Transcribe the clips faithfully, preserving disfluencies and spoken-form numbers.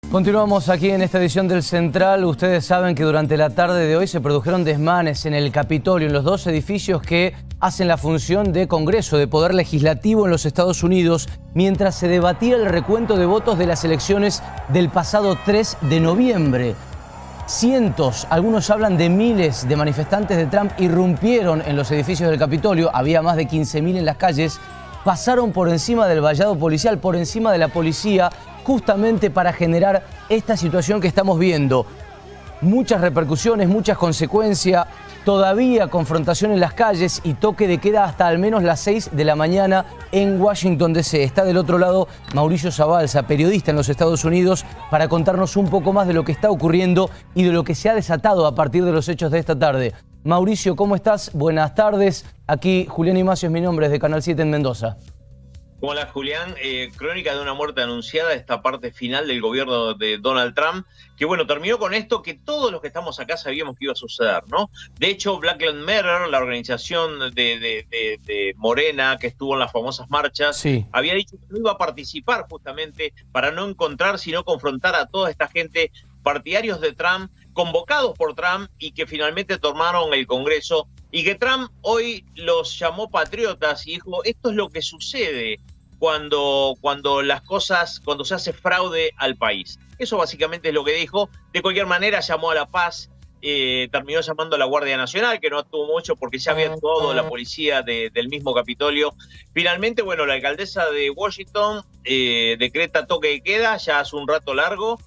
Continuamos aquí en esta edición del Central. Ustedes saben que durante la tarde de hoy se produjeron desmanes en el Capitolio, en los dos edificios que hacen la función de Congreso, de Poder Legislativo en los Estados Unidos, mientras se debatía el recuento de votos de las elecciones del pasado tres de noviembre. Cientos, algunos hablan de miles de manifestantes de Trump irrumpieron en los edificios del Capitolio, había más de quince mil en las calles, pasaron por encima del vallado policial, por encima de la policía, justamente para generar esta situación que estamos viendo. Muchas repercusiones, muchas consecuencias, todavía confrontación en las calles y toque de queda hasta al menos las seis de la mañana en Washington D C Está del otro lado Mauricio Zabalza, periodista en los Estados Unidos, para contarnos un poco más de lo que está ocurriendo y de lo que se ha desatado a partir de los hechos de esta tarde. Mauricio, ¿cómo estás? Buenas tardes. Aquí Julián Imacio es mi nombre, es de Canal siete en Mendoza. Hola Julián, eh, crónica de una muerte anunciada, esta parte final del gobierno de Donald Trump, que bueno, terminó con esto que todos los que estamos acá sabíamos que iba a suceder, ¿no? De hecho, Black Lives Matter, la organización de, de, de, de Morena que estuvo en las famosas marchas, sí, había dicho que no iba a participar justamente para no encontrar, sino confrontar a toda esta gente, partidarios de Trump, convocados por Trump y que finalmente tomaron el Congreso, y que Trump hoy los llamó patriotas y dijo, esto es lo que sucede cuando, cuando las cosas, cuando se hace fraude al país. Eso básicamente es lo que dijo. De cualquier manera llamó a la paz, eh, terminó llamando a la Guardia Nacional, que no actuó mucho porque ya había actuado la policía de, del mismo Capitolio. Finalmente, bueno, la alcaldesa de Washington eh, decreta toque de queda ya hace un rato largo.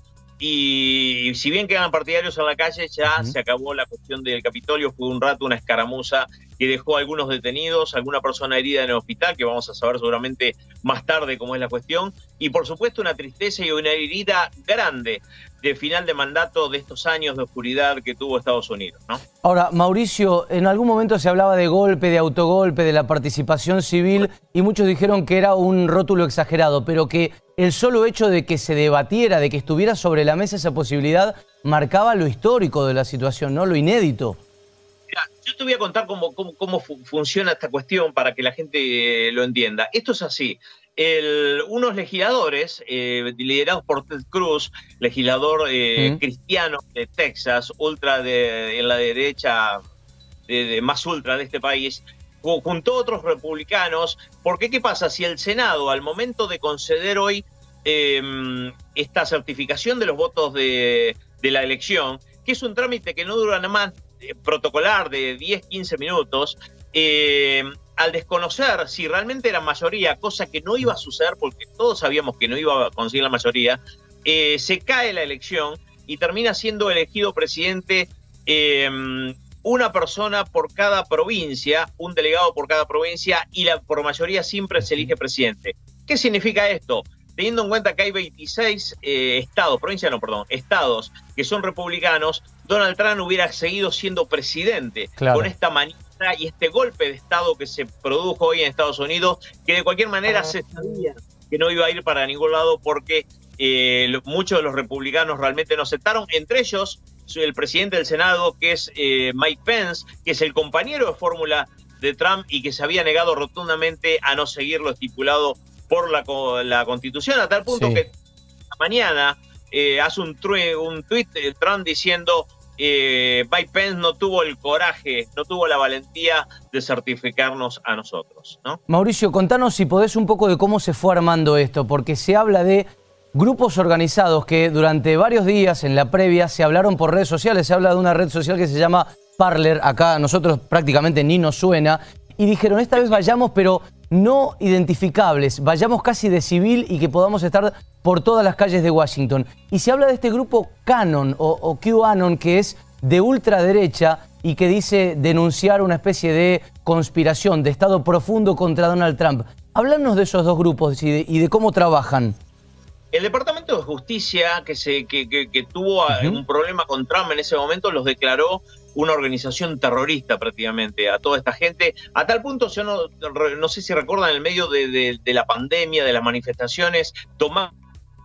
Y si bien quedan partidarios en la calle, ya uh-huh. se acabó la cuestión del Capitolio. Fue un rato una escaramuza que dejó a algunos detenidos, alguna persona herida en el hospital, que vamos a saber seguramente más tarde cómo es la cuestión. Y por supuesto una tristeza y una herida grande de final de mandato de estos años de oscuridad que tuvo Estados Unidos, ¿no? Ahora, Mauricio, en algún momento se hablaba de golpe, de autogolpe, de la participación civil, y muchos dijeron que era un rótulo exagerado, pero que el solo hecho de que se debatiera, de que estuviera sobre la mesa esa posibilidad, marcaba lo histórico de la situación, ¿no? Lo inédito. Mira, yo te voy a contar cómo, cómo, cómo funciona esta cuestión para que la gente eh, lo entienda. Esto es así. El, unos legisladores eh, liderados por Ted Cruz, legislador eh, uh-huh. cristiano de Texas, ultra de, en la derecha de, de, más ultra de este país, junto a otros republicanos, porque ¿qué pasa? Si el Senado, al momento de conceder hoy eh, esta certificación de los votos de, de la elección, que es un trámite que no dura nada más eh, protocolar de diez, quince minutos, eh, al desconocer si realmente era mayoría, cosa que no iba a suceder porque todos sabíamos que no iba a conseguir la mayoría, eh, se cae la elección y termina siendo elegido presidente eh, una persona por cada provincia, un delegado por cada provincia, y la, por mayoría siempre se elige presidente. ¿Qué significa esto? Teniendo en cuenta que hay veintiséis eh, estados, provincias no, perdón, estados que son republicanos, Donald Trump hubiera seguido siendo presidente, claro, con esta maniobra y este golpe de estado que se produjo hoy en Estados Unidos, que de cualquier manera se sabía que no iba a ir para ningún lado porque eh, lo, muchos de los republicanos realmente no aceptaron, entre ellos el presidente del Senado, que es eh, Mike Pence, que es el compañero de fórmula de Trump y que se había negado rotundamente a no seguir lo estipulado por la, la Constitución, a tal punto sí. que mañana eh, hace un, un tuit eh, Trump diciendo eh, Mike Pence no tuvo el coraje, no tuvo la valentía de certificarnos a nosotros, ¿no? Mauricio, contanos si podés un poco de cómo se fue armando esto, porque se habla de grupos organizados que durante varios días en la previa se hablaron por redes sociales, se habla de una red social que se llama Parler, acá a nosotros prácticamente ni nos suena, y dijeron esta vez vayamos pero no identificables, vayamos casi de civil y que podamos estar por todas las calles de Washington. Y se habla de este grupo Qanon o, o QAnon, que es de ultraderecha y que dice denunciar una especie de conspiración, de estado profundo contra Donald Trump. Háblanos de esos dos grupos y de, y de cómo trabajan. El Departamento de Justicia, que, se, que, que, que tuvo uh-huh. un problema con Trump en ese momento, los declaró una organización terrorista prácticamente a toda esta gente, a tal punto, yo no, no sé si recuerdan, en el medio de, de, de la pandemia, de las manifestaciones, tomaron...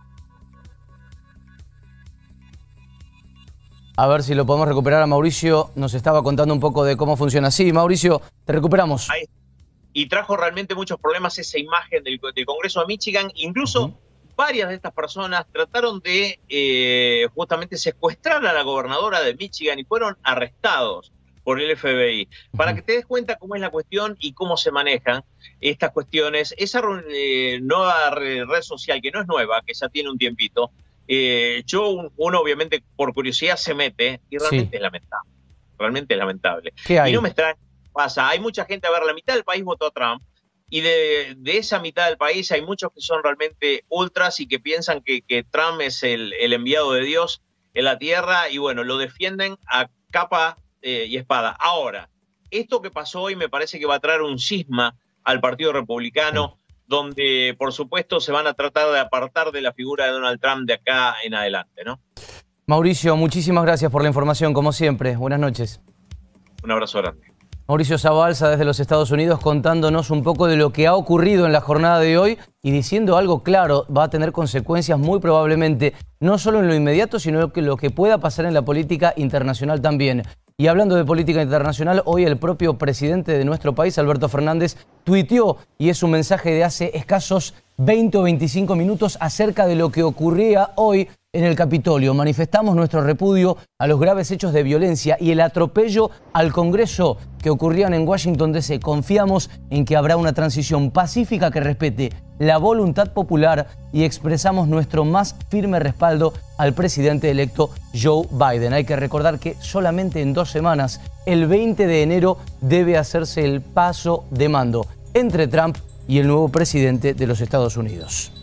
A ver si lo podemos recuperar a Mauricio, nos estaba contando un poco de cómo funciona. Sí, Mauricio, te recuperamos. Ahí. Y trajo realmente muchos problemas esa imagen del, del Congreso de Michigan, incluso... Uh-huh. varias de estas personas trataron de eh, justamente secuestrar a la gobernadora de Michigan y fueron arrestados por el F B I. Para que te des cuenta cómo es la cuestión y cómo se manejan estas cuestiones, esa eh, nueva red social, que no es nueva, que ya tiene un tiempito, eh, yo, uno obviamente por curiosidad se mete y realmente sí. es lamentable. Realmente es lamentable. ¿Qué hay? Y no me extraña, pasa, hay mucha gente, a ver, la mitad del país votó a Trump, y de, de esa mitad del país hay muchos que son realmente ultras y que piensan que, que Trump es el, el enviado de Dios en la tierra, y bueno, lo defienden a capa eh, y espada. Ahora, esto que pasó hoy me parece que va a traer un cisma al Partido Republicano, sí. donde por supuesto se van a tratar de apartar de la figura de Donald Trump de acá en adelante, ¿no? Mauricio, muchísimas gracias por la información, como siempre. Buenas noches. Un abrazo grande. Mauricio Zabalza desde los Estados Unidos contándonos un poco de lo que ha ocurrido en la jornada de hoy y diciendo algo claro, va a tener consecuencias muy probablemente, no solo en lo inmediato, sino que lo que pueda pasar en la política internacional también. Y hablando de política internacional, hoy el propio presidente de nuestro país, Alberto Fernández, tuiteó, y es un mensaje de hace escasos veinte o veinticinco minutos, acerca de lo que ocurría hoy en el Capitolio. Manifestamos nuestro repudio a los graves hechos de violencia y el atropello al Congreso que ocurrían en Washington D C Confiamos en que habrá una transición pacífica que respete la voluntad popular y expresamos nuestro más firme respaldo al presidente electo Joe Biden. Hay que recordar que solamente en dos semanas, el veinte de enero, debe hacerse el paso de mando entre Trump y el nuevo presidente de los Estados Unidos.